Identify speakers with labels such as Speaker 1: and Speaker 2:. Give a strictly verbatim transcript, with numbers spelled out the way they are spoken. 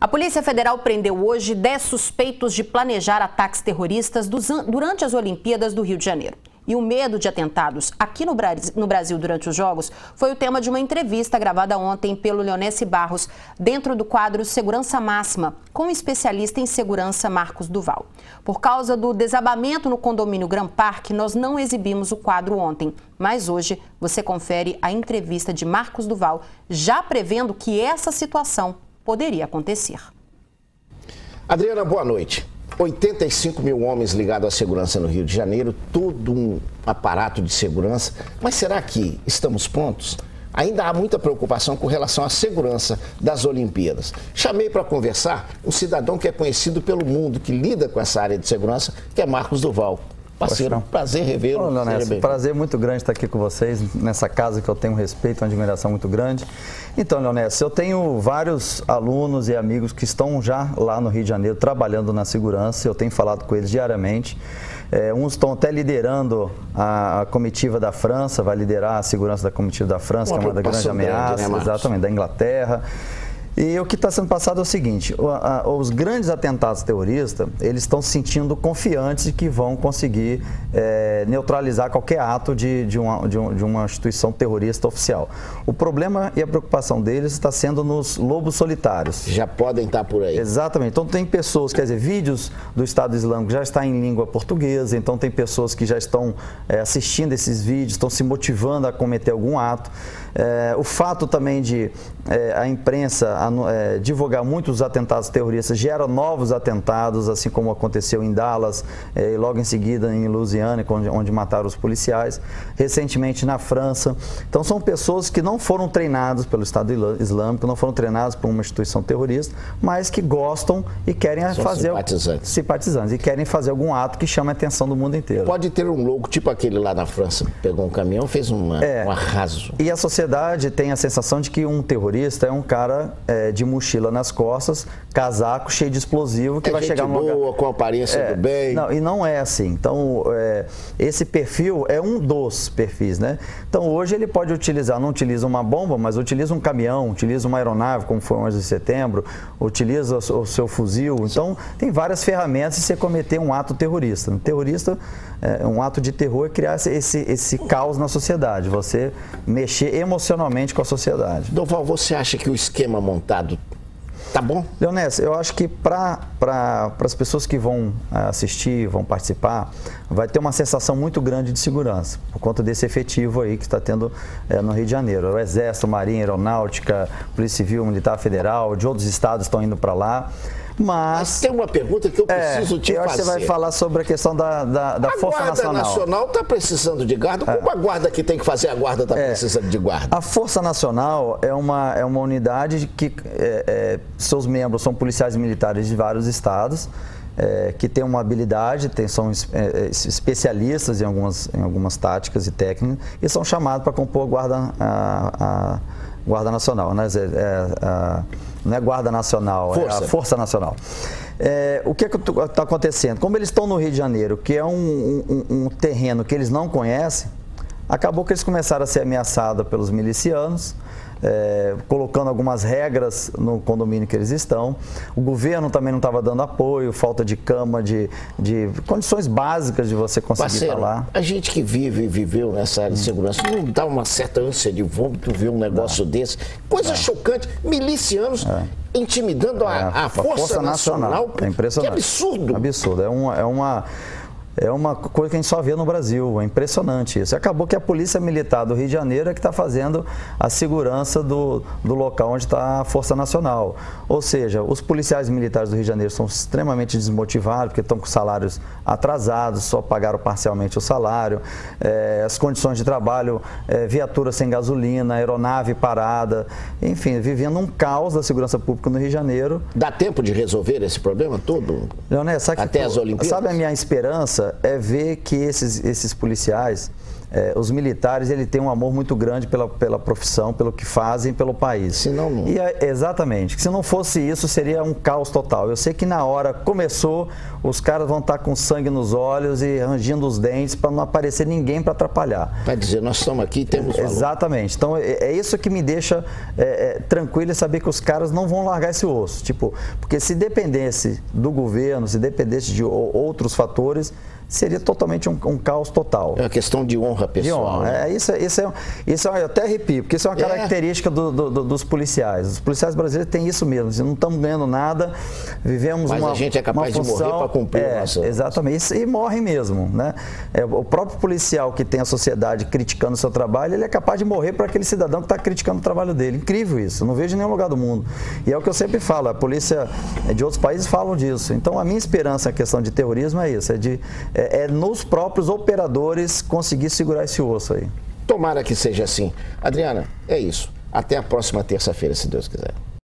Speaker 1: A Polícia Federal prendeu hoje dez suspeitos de planejar ataques terroristas durante as Olimpíadas do Rio de Janeiro. E o medo de atentados aqui no Brasil durante os Jogos foi o tema de uma entrevista gravada ontem pelo Leonesse Barros, dentro do quadro Segurança Máxima, com o especialista em segurança Marcos Duval. Por causa do desabamento no condomínio Grand Park, nós não exibimos o quadro ontem, mas hoje você confere a entrevista de Marcos Duval, já prevendo que essa situação poderia acontecer.
Speaker 2: Adriana, boa noite. oitenta e cinco mil homens ligados à segurança no Rio de Janeiro, todo um aparato de segurança. Mas será que estamos prontos? Ainda há muita preocupação com relação à segurança das Olimpíadas. Chamei para conversar um cidadão que é conhecido pelo mundo, que lida com essa área de segurança, que é Marcos Duval. Parceiro, prazer revê-lo.
Speaker 3: Um prazer muito grande estar aqui com vocês, nessa casa que eu tenho um respeito, uma admiração muito grande. Então, Leonesse, eu tenho vários alunos e amigos que estão já lá no Rio de Janeiro trabalhando na segurança, eu tenho falado com eles diariamente. É, uns estão até liderando a, a comitiva da França, vai liderar a segurança da comitiva da França, uma que é uma da grande ameaça, grande, né, exatamente, da Inglaterra. E o que está sendo passado é o seguinte, os grandes atentados terroristas, eles estão se sentindo confiantes de que vão conseguir é, neutralizar qualquer ato de, de, uma, de, um, de uma instituição terrorista oficial. O problema e a preocupação deles está sendo nos lobos solitários.
Speaker 2: Já podem estar por aí.
Speaker 3: Exatamente. Então tem pessoas, quer dizer, vídeos do Estado Islâmico já estão em língua portuguesa, então tem pessoas que já estão é, assistindo esses vídeos, estão se motivando a cometer algum ato. É, o fato também de é, a imprensa a, é, divulgar muitos atentados terroristas gera novos atentados, assim como aconteceu em Dallas é, e logo em seguida em Louisiana, onde, onde mataram os policiais, recentemente na França. Então são pessoas que não foram treinadas pelo Estado Islâmico, não foram treinadas por uma instituição terrorista, mas que gostam e querem são fazer
Speaker 2: simpatizantes.
Speaker 3: simpatizantes e querem fazer algum ato que chame a atenção do mundo inteiro.
Speaker 2: Pode ter um louco tipo aquele lá na França, pegou um caminhão, fez uma, é, um arraso.
Speaker 3: E a sociedade tem a sensação de que um terrorista é um cara é, de mochila nas costas, casaco cheio de explosivo, que
Speaker 2: é
Speaker 3: vai
Speaker 2: gente
Speaker 3: chegar no
Speaker 2: boa,
Speaker 3: lugar...
Speaker 2: com aparência
Speaker 3: é,
Speaker 2: do bem.
Speaker 3: Não, e não é assim. Então, é, esse perfil é um dos perfis, né? Então, hoje ele pode utilizar, não utiliza uma bomba, mas utiliza um caminhão, utiliza uma aeronave, como foi o onze de setembro, utiliza o seu fuzil. Então, tem várias ferramentas de você cometer um ato terrorista. Um terrorista, é, um ato de terror é criar esse, esse caos na sociedade, você mexer emocionalmente com a sociedade.
Speaker 2: Duval, você acha que o esquema montado tá bom?
Speaker 3: Leonesse, eu acho que para para as pessoas que vão assistir, vão participar, vai ter uma sensação muito grande de segurança, por conta desse efetivo aí que está tendo é, no Rio de Janeiro. O Exército, Marinha, Aeronáutica, Polícia Civil, Militar Federal, de outros estados estão indo para lá. Mas,
Speaker 2: Mas tem uma pergunta que eu preciso
Speaker 3: é,
Speaker 2: te
Speaker 3: eu
Speaker 2: fazer.
Speaker 3: acho que você vai falar sobre a questão da, da, da Força Nacional.
Speaker 2: A Guarda Nacional está precisando de guarda. Como é. a guarda que tem que fazer a guarda está é. precisando de guarda?
Speaker 3: A Força Nacional é uma, é uma unidade que é, é, seus membros são policiais militares de vários estados, é, que têm uma habilidade, tem, são é, especialistas em algumas, em algumas táticas e técnicas e são chamados para compor a Guarda, a, a Guarda Nacional, né? É, a, não é Guarda Nacional, Força. é a Força Nacional. É, o que é que está acontecendo? Como eles estão no Rio de Janeiro, que é um, um, um terreno que eles não conhecem, acabou que eles começaram a ser ameaçados pelos milicianos, é, colocando algumas regras no condomínio que eles estão. O governo também não estava dando apoio, falta de cama, de, de condições básicas de você conseguir
Speaker 2: Parceiro,
Speaker 3: estar lá.
Speaker 2: A gente que vive e viveu nessa área de segurança, não dá uma certa ânsia de vômito ver um negócio não. desse? Coisa não. chocante, milicianos é. intimidando a, a, a Força, Força Nacional. Nacional.
Speaker 3: É impressionante.
Speaker 2: Que absurdo.
Speaker 3: Absurdo. É uma... É uma É uma coisa que a gente só vê no Brasil, é impressionante isso. Acabou que a Polícia Militar do Rio de Janeiro é que está fazendo a segurança do, do local onde está a Força Nacional. Ou seja, os policiais militares do Rio de Janeiro são extremamente desmotivados, porque estão com salários atrasados, só pagaram parcialmente o salário, é, as condições de trabalho, é, viatura sem gasolina, aeronave parada, enfim, vivendo um caos da segurança pública no Rio de Janeiro.
Speaker 2: Dá tempo de resolver esse problema todo?
Speaker 3: Leonel, sabe
Speaker 2: Até
Speaker 3: que,
Speaker 2: as Olimpíadas?
Speaker 3: Sabe a minha esperança? É ver que esses, esses policiais É, os militares, ele tem um amor muito grande pela, pela profissão, pelo que fazem, pelo país.
Speaker 2: Senão não.
Speaker 3: E é, exatamente. Se não fosse isso, seria um caos total. Eu sei que na hora começou, os caras vão estar com sangue nos olhos e rangindo os dentes para não aparecer ninguém para atrapalhar.
Speaker 2: Vai dizer, nós estamos aqui e temos valor.
Speaker 3: Exatamente. Então, é, é isso que me deixa é, é, tranquilo, é saber que os caras não vão largar esse osso. Tipo, porque se dependesse do governo, se dependesse de outros fatores, seria totalmente um, um caos total.
Speaker 2: É uma questão de honra pessoal.
Speaker 3: De honra.
Speaker 2: Né?
Speaker 3: É, isso, isso, é, isso é, eu até arrepio, porque isso é uma característica é. do, do, dos policiais. Os policiais brasileiros têm isso mesmo. Não estamos ganhando nada, vivemos
Speaker 2: Mas
Speaker 3: uma,
Speaker 2: a gente é capaz de morrer para cumprir
Speaker 3: é,
Speaker 2: a nossa...
Speaker 3: Exatamente. E, e morrem mesmo. Né? É, o próprio policial que tem a sociedade criticando o seu trabalho, ele é capaz de morrer para aquele cidadão que está criticando o trabalho dele. Incrível isso. Eu não vejo em nenhum lugar do mundo. E é o que eu sempre falo. A polícia de outros países falam disso. Então, a minha esperança na questão de terrorismo é isso. É, de, é, é nos próprios operadores conseguir segurar esse osso aí.
Speaker 2: Tomara que seja assim. Adriana, é isso. Até a próxima terça-feira, se Deus quiser.